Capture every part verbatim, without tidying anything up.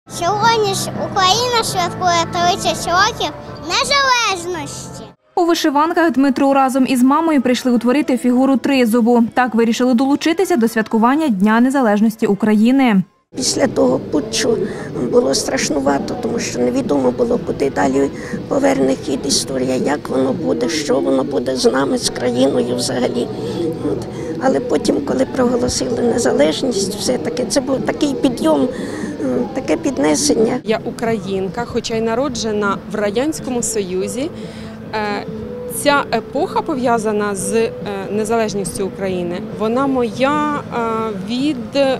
Сьогодні ж Україна святкує тридцять років незалежності. У вишиванках Дмитро разом із мамою прийшли утворити фігуру тризубу. Так вирішили долучитися до святкування Дня незалежності України. Після того путчу було страшнувато, тому що невідомо було, куди далі поверне хід історія, як воно буде, що воно буде з нами, з країною взагалі. От. Але потім, коли проголосили незалежність, все-таки це був такий підйом, таке піднесення. Я українка, хоча й народжена в Радянському Союзі. Ця епоха, пов'язана з незалежністю України, вона моя від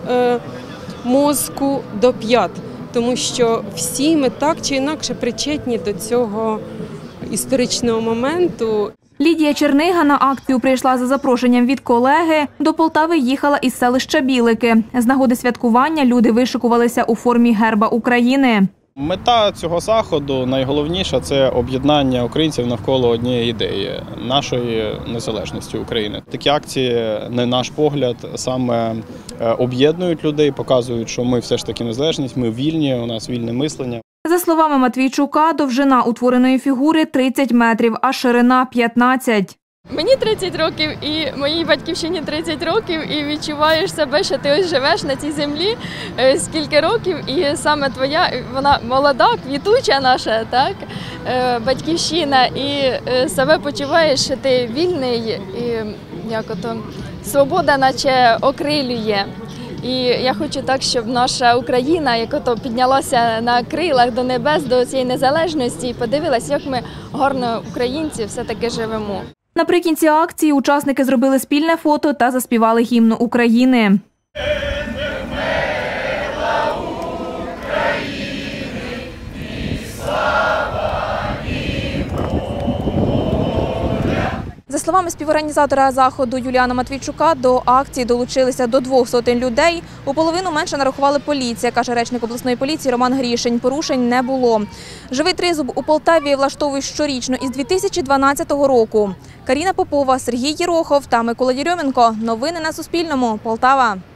мозку до п'ят, тому що всі ми так чи інакше причетні до цього історичного моменту. Лідія Чернига на акцію прийшла за запрошенням від колеги. До Полтави їхала із селища Білики. З нагоди святкування люди вишикувалися у формі герба України. Мета цього заходу найголовніша – це об'єднання українців навколо однієї ідеї – нашої незалежності України. Такі акції, на наш погляд, саме об'єднують людей, показують, що ми все ж таки незалежність, ми вільні, у нас вільне мислення. За словами Матвійчука, довжина утвореної фігури тридцять метрів, а ширина – п'ятнадцять. Мені тридцять років і моїй батьківщині тридцять років, і відчуваєш себе, що ти ось живеш на цій землі скільки років, і саме твоя, вона молода, квітуча наша, так, батьківщина, і себе почуваєш, що ти вільний, і як ото, свобода наче окрилює. І я хочу так, щоб наша Україна, як ото піднялася на крилах до небес, до цієї незалежності, і подивилась, як ми гарно, українці, все-таки живемо. Наприкінці акції учасники зробили спільне фото та заспівали гімн України. За словами співорганізатора заходу Юліана Матвійчука, до акції долучилися до двох сотень людей. У половину менше нарахували поліція, каже речник обласної поліції Роман Грішень. Порушень не було. Живий тризуб у Полтаві влаштовують щорічно із дві тисячі дванадцятого року. Каріна Попова, Сергій Єрохов та Микола Єрьоменко. Новини на Суспільному. Полтава.